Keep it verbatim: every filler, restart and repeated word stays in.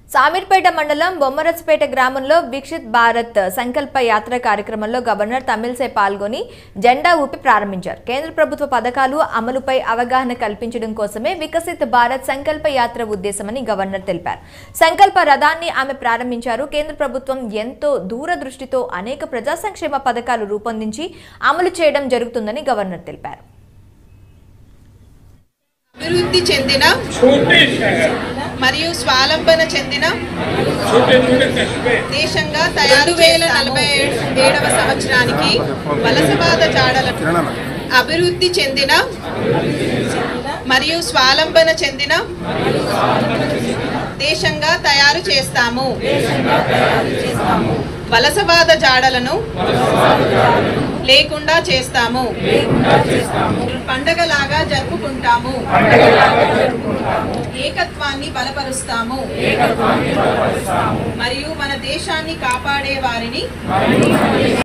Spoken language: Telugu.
సామీర్పేట మండలం బొమ్మరస్పేట గ్రామంలో వికసిత్ భారత్ సంకల్ప యాత్ర కార్యక్రమంలో గవర్నర్ తమిళసై పాల్గొని జెండా ఊపి ప్రారంభించారు. కేంద్ర ప్రభుత్వ పథకాలు అమలుపై అవగాహన కల్పించడం కోసమే వికసిత్ భారత్ సంకల్ప యాత్ర ఉద్దేశమని గవర్నర్ తెలిపారు. సంకల్ప రథాన్ని ఆమె ప్రారంభించారు. కేంద్ర ప్రభుత్వం ఎంతో దూరదృష్టితో అనేక ప్రజా సంక్షేమ పథకాలు రూపొందించి అమలు చేయడం జరుగుతుందని గవర్నర్ తెలిపారు. అభివృద్ధి చెందిన మరియు స్వావలంబన చెందిన దేశంగా తయారు వేల నలభై ఏడవ సంవత్సరానికి వలసవాద జాడలను అభివృద్ధి చెందిన మరియు స్వావలంబన చెందిన దేశంగా తయారు చేస్తాము. వలసవాద జాడలను లేకుండా చేస్తాము. పండగలాగా జరుపుకుంటాము. ఏకత్వాన్ని బలపరుస్తాము మరియు మన దేశాన్ని కాపాడే వారిని